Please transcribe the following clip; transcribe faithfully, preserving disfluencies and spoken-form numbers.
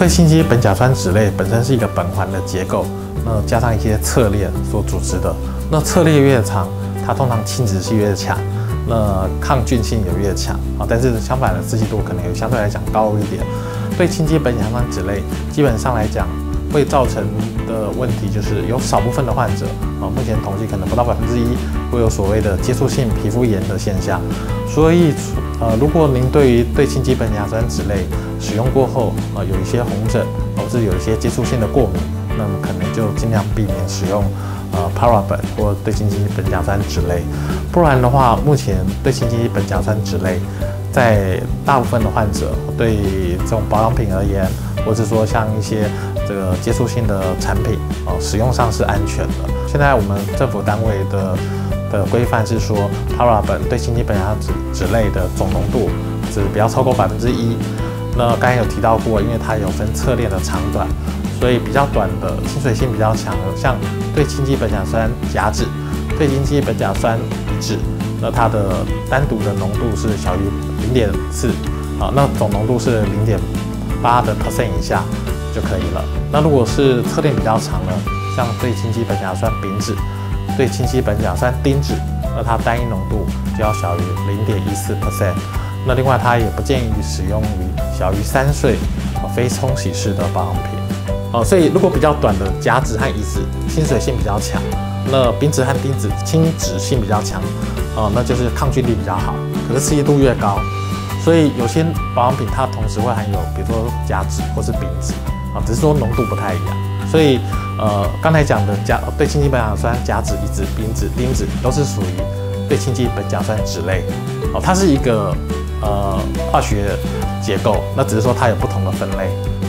对氢基苯甲酸酯类本身是一个苯环的结构，那加上一些侧链所组织的。那侧链越长，它通常亲脂性越强，那抗菌性也越强啊。但是相反的，刺激度可能也相对来讲高一点。对氢基苯甲酸酯类，基本上来讲会造成的问题就是有少部分的患者啊，目前统计可能不到百分之一会有所谓的接触性皮肤炎的现象。所以呃，如果您对于对氢基苯甲酸酯类使用过后啊、呃、有一些红疹，或是有一些接触性的过敏，那么可能就尽量避免使用呃 paraben 或对氢基苯甲酸酯类。不然的话，目前对氢基苯甲酸酯类在大部分的患者对这种保养品而言，或者说像一些这个接触性的产品哦，使用上是安全的。现在我们政府单位的的规范是说 ，paraben 对氢基苯甲酸酯类的总浓度只不要超过百分之一。那刚才有提到过，因为它有分侧链的长短，所以比较短的亲水性比较强的，像对氢基苯甲酸甲酯、对氢基苯甲酸乙酯，那它的单独的浓度是小于零点四，好，那总浓度是零点八的 percent 以下就可以了。那如果是侧链比较长呢，像对氢基苯甲酸丙酯、对氢基苯甲酸丁酯，那它单一浓度就要小于零点一四 percent。那另外，它也不建议使用于小于三岁非冲洗式的保养品。哦，所以如果比较短的甲酯和乙酯亲水性比较强，那丙酯和丁酯亲脂性比较强，哦，那就是抗菌力比较好，可是刺激度越高。所以有些保养品它同时会含有，比如说甲酯或是丙酯，啊，只是说浓度不太一样。所以呃，刚才讲的甲对氢基苯甲酸甲酯、乙酯、丙酯、丁酯都是属于对氢基苯甲酸酯类，哦，它是一个呃化学结构，那只是说它有不同的分类。